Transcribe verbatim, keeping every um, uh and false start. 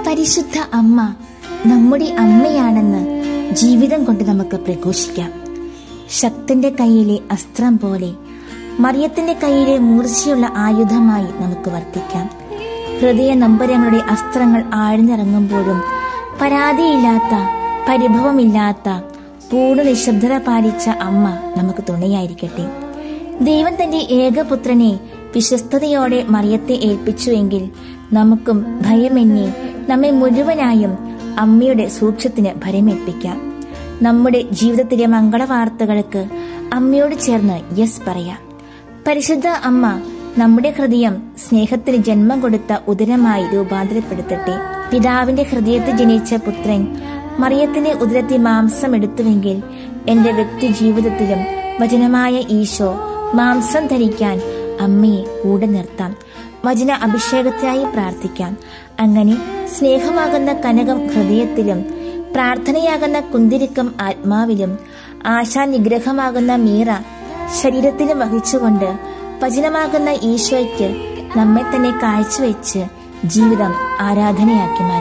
പരിശുദ്ധ അമ്മ നമ്മുടെ അമ്മയാണെന്ന് ജീവിതം കൊണ്ട് നമുക്ക് പ്രഘോഷിക്കാം. ശക്തന്റെ കയ്യിലെ അസ്ത്രം പോലെ മറിയത്തിന്റെ കയ്യിലെ മൂർച്ചയുള്ള ആയുധമായി നമുക്ക് വർത്തിക്കാം. ഹൃദയ നൊമ്പരങ്ങളുടെ അസ്ത്രങ്ങൾ ആഴ്ന്നിറങ്ങുമ്പോഴും പരാതിയില്ലാത്ത, പരിഭവമില്ലാത്ത, പൂർണ്ണ നിശബ്ദത പാലിച്ച അമ്മ നമുക്ക് തുണയായിരിക്കട്ടെ. ദൈവം തന്റെ ഏകപുത്രനെ വിശ്വസ്തയോടെ മറിയത്തെ ഏൽപ്പിച്ചുവെങ്കിൽ നമുക്കും ഭയമെന്നേ നമ്മെ മുഴുവനായും അമ്മയുടെ സൂക്ഷ്യത്തിന് ഭരമേൽപ്പിക്കാം. നമ്മുടെ ജീവിതത്തിലെ മംഗളവാർത്തകൾക്ക് അമ്മയോട് ചേർന്ന് യെസ് പറയാം. പരിശുദ്ധ അമ്മ നമ്മുടെ ഹൃദയം സ്നേഹത്തിന് ജന്മം കൊടുത്ത ഉദരമായി രൂപാന്തരപ്പെടുത്തട്ടെ. പിതാവിന്റെ ഹൃദയത്തിൽ ജനിച്ച പുത്രൻ മറിയത്തിന്റെ ഉദരത്തിൽ മാംസം എടുത്തുവെങ്കിൽ എന്റെ വ്യക്തി ജീവിതത്തിലും വചനമായ ഈശോ മാംസം ധരിക്കാൻ അമ്മയെ കൂടെ നിർത്താം. വചന അഭിഷേകത്തിനായി പ്രാർത്ഥിക്കാം. അങ്ങനെ സ്നേഹമാകുന്ന കനകം ഹൃദയത്തിലും, പ്രാർത്ഥനയാകുന്ന കുന്തിരിക്കം ആത്മാവിലും, ആശാനിഗ്രഹമാകുന്ന മീറ ശരീരത്തിലും വഹിച്ചുകൊണ്ട് വചനമാകുന്ന ഈശോയ്ക്ക് നമ്മെ തന്നെ കാഴ്ചവെച്ച് ജീവിതം ആരാധനയാക്കി മാറ്റാം.